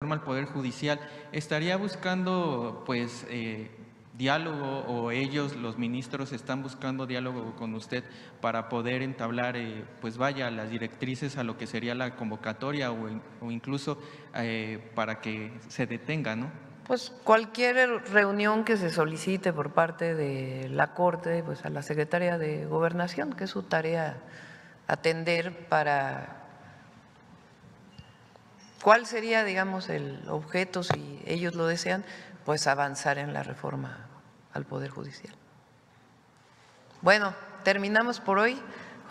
reforma al Poder Judicial, ¿estaría buscando pues diálogo, o ellos, los ministros, están buscando diálogo con usted para poder entablar, pues vaya, las directrices a lo que sería la convocatoria, o incluso para que se detenga, ¿no? Pues cualquier reunión que se solicite por parte de la Corte, pues a la Secretaría de Gobernación, que es su tarea atender para cuál sería, digamos, el objeto, si ellos lo desean, pues avanzar en la reforma al Poder Judicial. Bueno, terminamos por hoy.